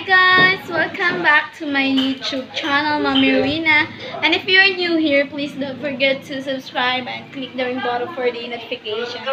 Hi guys! Welcome back to my YouTube channel, Mommy Rina. And if you're new here, please don't forget to subscribe and click the ring button for the notifications.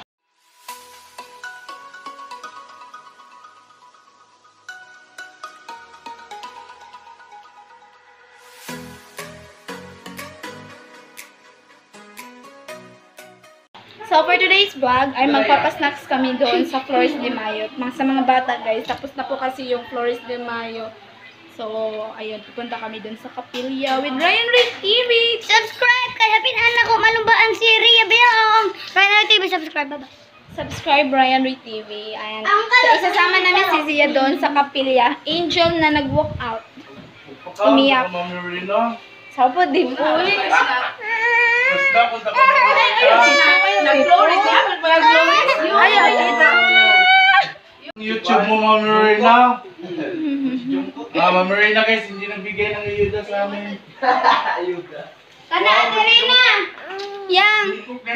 So for today's vlog, ay magpapasnacks kami doon sa Flores de Mayo. Sa mga bata guys, tapos na po kasi yung Flores de Mayo. So, ayun, pupunta kami doon sa Kapilya with Ryan Ray TV. Subscribe! Kaya pinahan ako malumbaan si Ria Biang. Ryan Ray TV, subscribe ba? Subscribe Ryan Ray TV. Ayan. So, isasama namin si Zia doon sa Kapilya. Angel na nag-walk out. Umiyak. Sa po, di po. Basta punta ka Nag-Flores niya? Nag-Flores? YouTube mo, Ma'am Marina. Ma'am Marina guys, hindi nagbigay ng ayuda sa amin. Kana, Marina! Yang!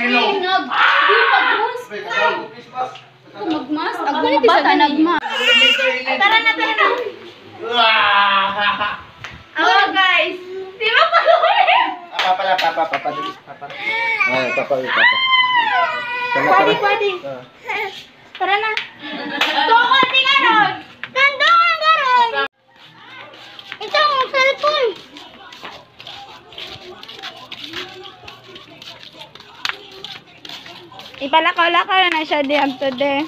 Magmas? Ako na bata nagmas. Tara na, tara na. Oh guys! Di ba pag-ulit? Papa. Ay, papa. Pwede. Tara na. Tukot, di ka nun. Nandungan ka ron! Ito ang cellphone! Ipalakaw-lakaw na siya diyan today.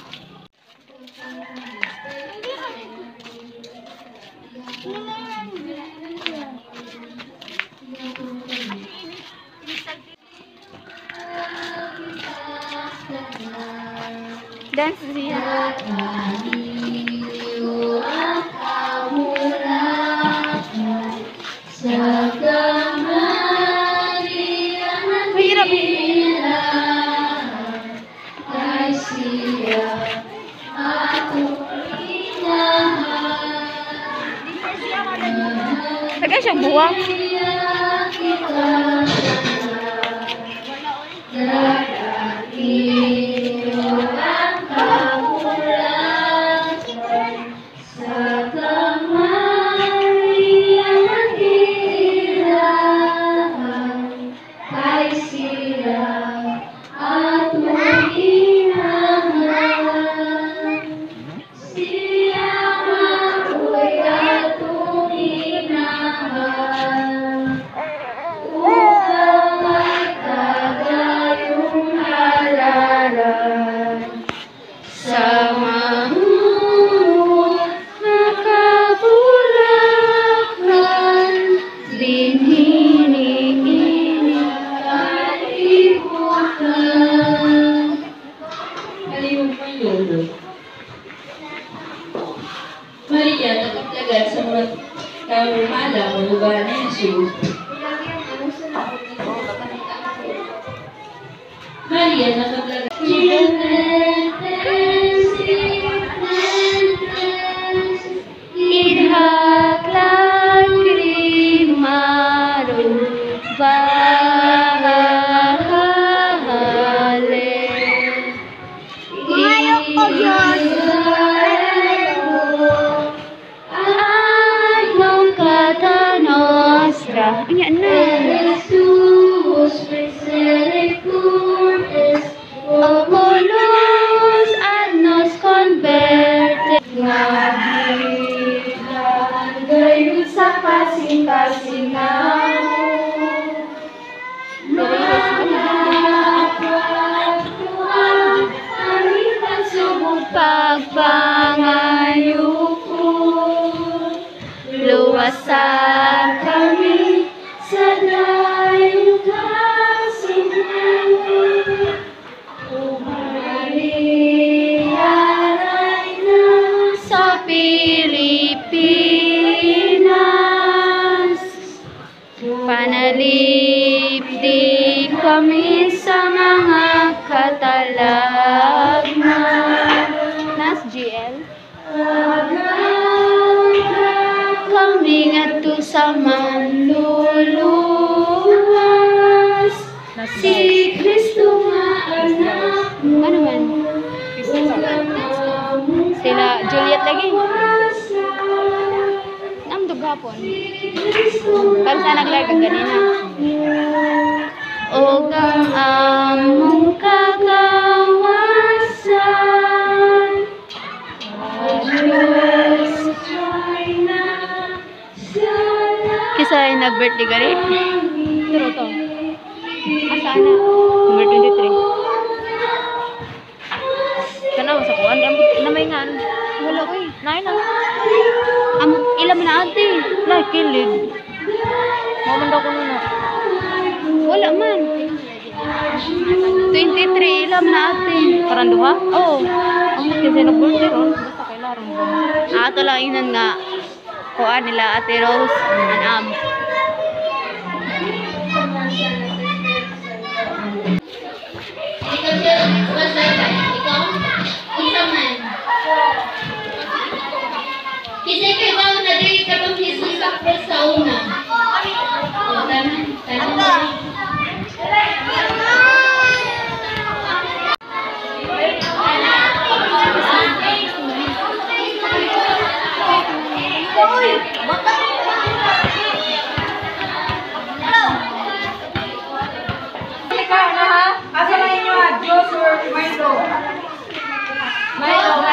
Dance siya. Mahirap. Tagay siya buwang. Maria, nakapaglagan sa mga kamumala mo lugar ni Jesus. Maria, nakapaglagan. Idhaklan krimaru bahale. Ngayon ko yun! Iya na. Oculus annos converte. Ngayon sa kasing-kasing pagpangayo ko, luwasan kami sa dayong kasinungan. O Maria, Reyna sa Pilipinas, panalipdig kami sa mga katalagman. Nas GL? Kami ngadto sa manluluwas, si Kristo nga anak mo. Ano man? Sila Juliet lagi. gihapon. Kan sa nag-live ka ganina. O kang among kagawasan. Kisa ay nag-birthday gani? Pero to. Asa na? Number 23. Kana sa kuan na may nga. Wala ko eh. Nay na. Ilam na ate. Na kilid. Mo man daw ko na. Wala man. 23 ilam na ate. Karan duha? Oo. Ang kasi nag-birthday ron. Basta kay larong ba? Ato lang inan nga. Kuan nila ate Rose. Anam. Kasi kayo ba na diri ka pang Jesus sa cross sa una? O, tanan. Asa na inyo ha? Diyos or Milo? Milo.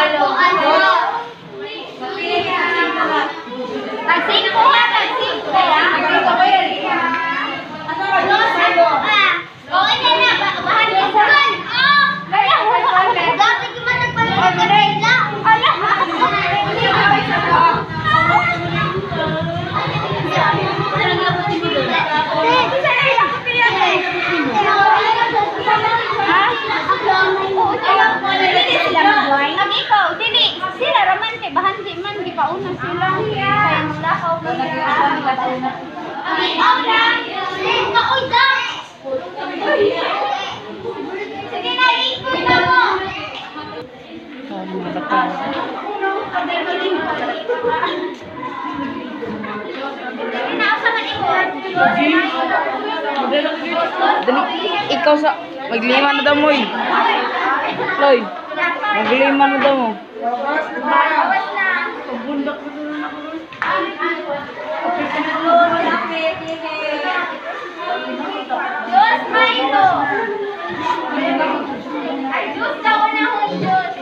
Tagsing ko ha, tagsing ko ha. Asa na Diyos Milo? Okay na na, bahan niya sa kan. Dati kita nagpalit ka rin lang. Sila raman kay bahan di man gipauna sila. Sayang lakaw na nagpauna. Sige na, ikot na mo. Ikaw sa... Maglima na daw mo eh. Loy, maglima na daw mo. Diyos, Milo. Ay, Diyos daw na ho, Diyos.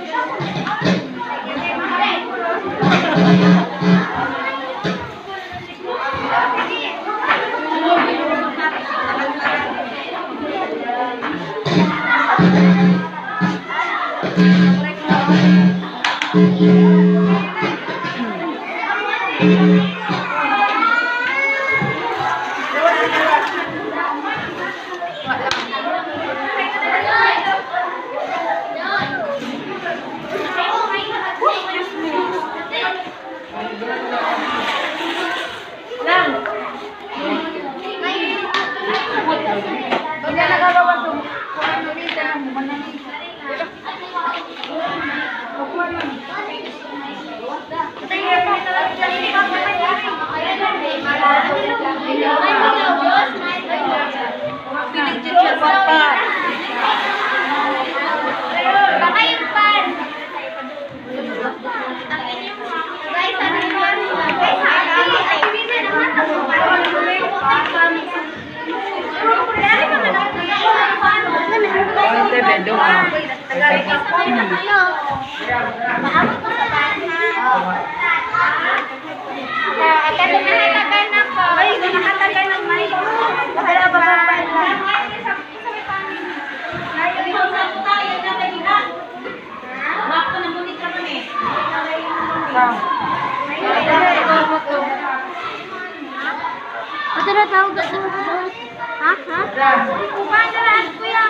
Ito na tawag ka sa ha? Paano na ang kuya?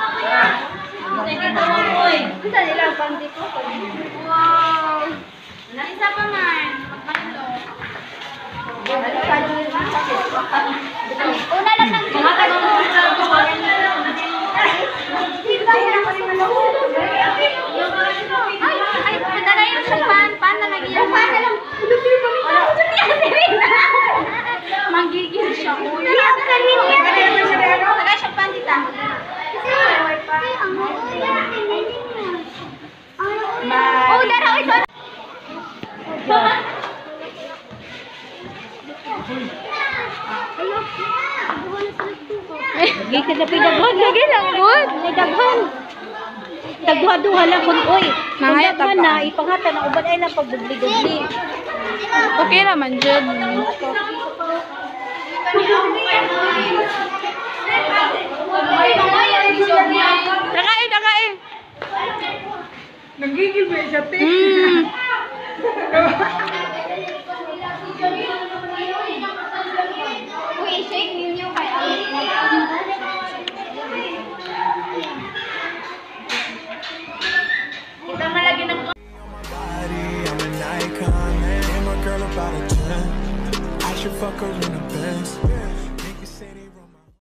Isa nila ang pandi ko. Wow! Isa pa man. Una lang ng mga ay, padala yung sa pan na lagi yan. Pan na lang. Magigil siya. Iyak ka niya. Tagay siya pan dita. Oh, dara, ito. Hindi ka na pinaghan. Sige lang, good. May daghan. Dagha-duha lang kung oy. Kung Mga daghan tagka. na, ipangatan ang uban ay lang pagdubli-dubli. Okay naman, Jud. Nakain, nakain. Nagigil ba siya, te? Mm.